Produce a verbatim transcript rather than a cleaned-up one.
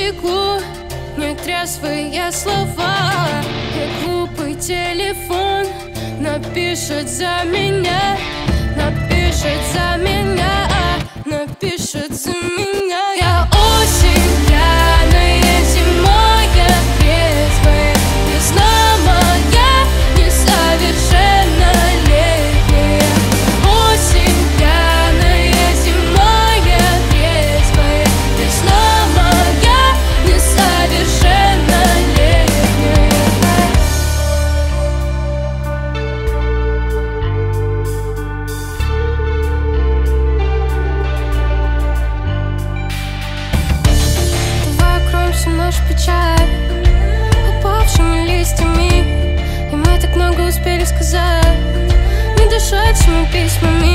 бегу, нетрезвые слова, и глупый телефон напишет за меня, напишет за меня, напишет за меня. Я осень пьяная, зимой я трезвая, весна моя несовершеннолетняя. Осень пьяная, зимой я трезвая, весна моя несовершеннолетняя. Наша печаль упавшими листьями, и мы так много успели сказать, не дышать всеми письмами.